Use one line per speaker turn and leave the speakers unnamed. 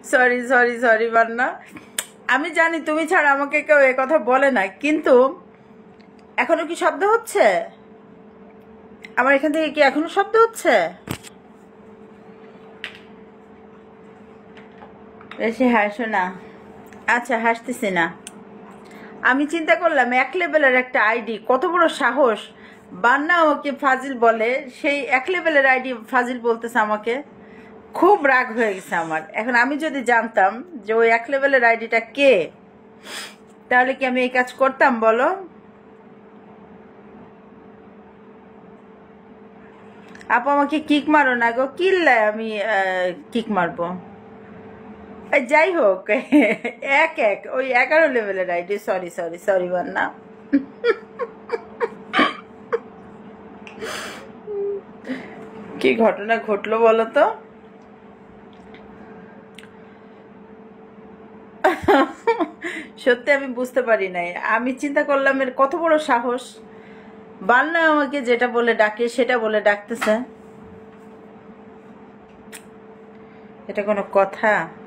Sorry sorry sorry বান্না, আমি জানি তুমি ছাড়া আমাকে কেউ এ কথা বলে না, কিন্তু এখনো কি শব্দ হচ্ছে? আমার এখান থেকে কি এখনো শব্দ হচ্ছে? বেশি হাসো না। আচ্ছা, হাসতেছি না। আমি চিন্তা করলাম এক লেভেলের একটা আইডি, কত বড় সাহস! বান্না ওকে ফাজিল বলে, সেই এক লেভেলের আইডি ফাজিল বলতেছে আমাকে। খুব রাগ হয়ে গেছে আমার। এখন আমি যদি জানতাম যে ওই এক লেভেলের আইডিটা কে, তাহলে কি আমি এই কাজ করতাম বলো? আপু আমাকে কিক মারো না গো, কিল্লে আমি কিক মারবো। যাই হোক, এক এক ওই 11 লেভেলের আইডি। সরি সরি সরি বান্না। কি ঘটনা ঘটলো বলো তো? সত্যি আমি বুঝতে পারি নাই। আমি চিন্তা করলাম এর কত বড় সাহস, বান্না আমাকে যেটা বলে ডাকে সেটা বলে ডাকতেছে। এটা কোনো কথা?